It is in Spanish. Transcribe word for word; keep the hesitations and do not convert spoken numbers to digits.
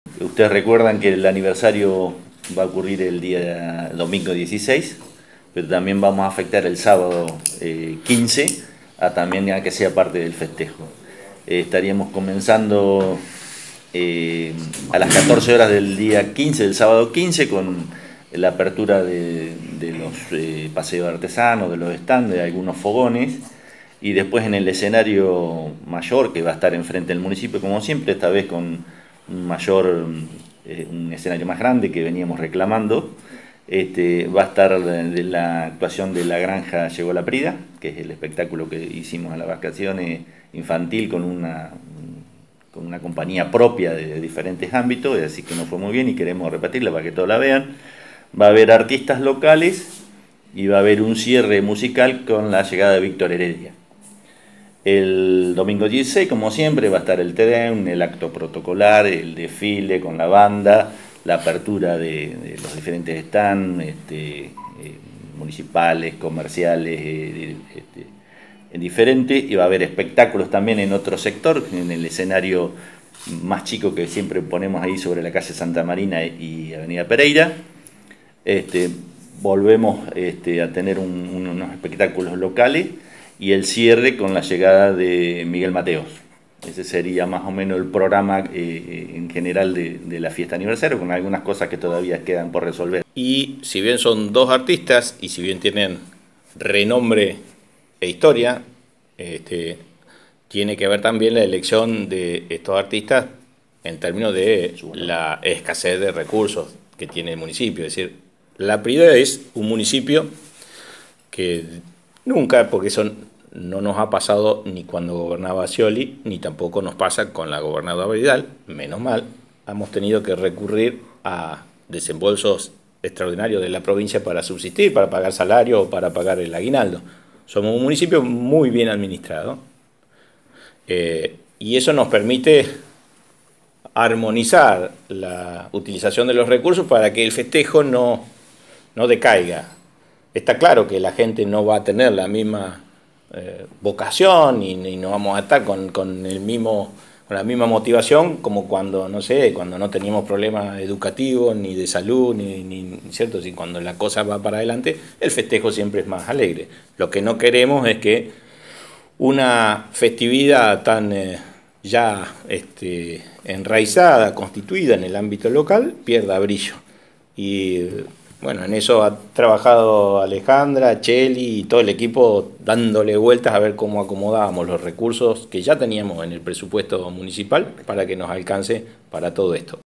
Ustedes recuerdan que el aniversario va a ocurrir el día domingo dieciséis, pero también vamos a afectar el sábado eh, quince a también a que sea parte del festejo. Eh, estaríamos comenzando eh, a las catorce horas del día quince, del sábado quince, con la apertura de, de los eh, paseos artesanos, de los stands, de algunos fogones, y después en el escenario mayor que va a estar enfrente del municipio, como siempre, esta vez con un mayor, eh, un escenario más grande que veníamos reclamando. Este, va a estar de, de la actuación de La Granja Llegó la Prida, que es el espectáculo que hicimos a las vacaciones infantil con una, con una compañía propia de, de diferentes ámbitos, así que nos fue muy bien y queremos repetirla para que todos la vean. Va a haber artistas locales y va a haber un cierre musical con la llegada de Víctor Heredia. El domingo dieciséis, como siempre, va a estar el Te Deum, el acto protocolar, el desfile con la banda, la apertura de, de los diferentes stands este, eh, municipales, comerciales, eh, este, diferentes, y va a haber espectáculos también en otro sector, en el escenario más chico que siempre ponemos ahí sobre la calle Santa Marina y Avenida Pereira. Este, volvemos este, a tener un, unos espectáculos locales y el cierre con la llegada de Miguel Mateos. Ese sería más o menos el programa eh, en general de, de la fiesta aniversario, con algunas cosas que todavía quedan por resolver. Y si bien son dos artistas y si bien tienen renombre e historia, este, tiene que ver también la elección de estos artistas en términos de la escasez de recursos que tiene el municipio. Es decir, La Prida es un municipio que nunca, porque eso no nos ha pasado ni cuando gobernaba Scioli, ni tampoco nos pasa con la gobernadora Vidal, menos mal, hemos tenido que recurrir a desembolsos extraordinarios de la provincia para subsistir, para pagar salario o para pagar el aguinaldo. Somos un municipio muy bien administrado eh, y eso nos permite armonizar la utilización de los recursos para que el festejo no, no decaiga. Está claro que la gente no va a tener la misma eh, vocación y, y no vamos a estar con, con, el mismo, con la misma motivación como cuando, no sé, cuando no teníamos problemas educativos, ni de salud, ni, ni ¿cierto? Si cuando la cosa va para adelante, el festejo siempre es más alegre. Lo que no queremos es que una festividad tan eh, ya este, enraizada, constituida en el ámbito local, pierda brillo. Y bueno, en eso ha trabajado Alejandra, Cheli y todo el equipo dándole vueltas a ver cómo acomodábamos los recursos que ya teníamos en el presupuesto municipal para que nos alcance para todo esto.